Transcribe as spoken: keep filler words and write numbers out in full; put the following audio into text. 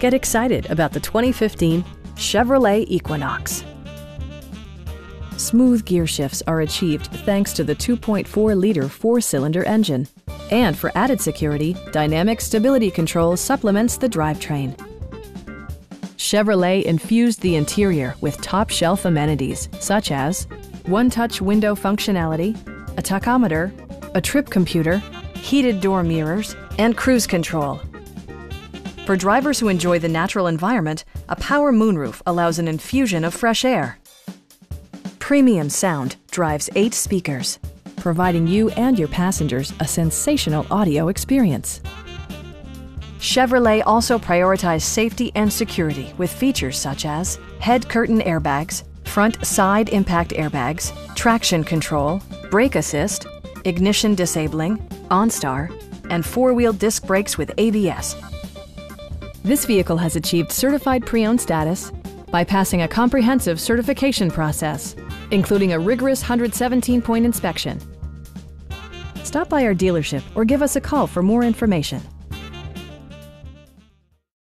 Get excited about the twenty fifteen Chevrolet Equinox. Smooth gear shifts are achieved thanks to the two point four liter four-cylinder engine. And for added security, dynamic stability control supplements the drivetrain. Chevrolet infused the interior with top-shelf amenities such as one-touch window functionality, a tachometer, a trip computer, heated door mirrors, and cruise control. For drivers who enjoy the natural environment, a power moonroof allows an infusion of fresh air. Premium sound drives eight speakers, providing you and your passengers a sensational audio experience. Chevrolet also prioritized safety and security with features such as head curtain airbags, front side impact airbags, traction control, brake assist, ignition disabling, OnStar, and four-wheel disc brakes with A B S. This vehicle has achieved certified pre-owned status by passing a comprehensive certification process, including a rigorous one hundred seventeen point inspection. Stop by our dealership or give us a call for more information.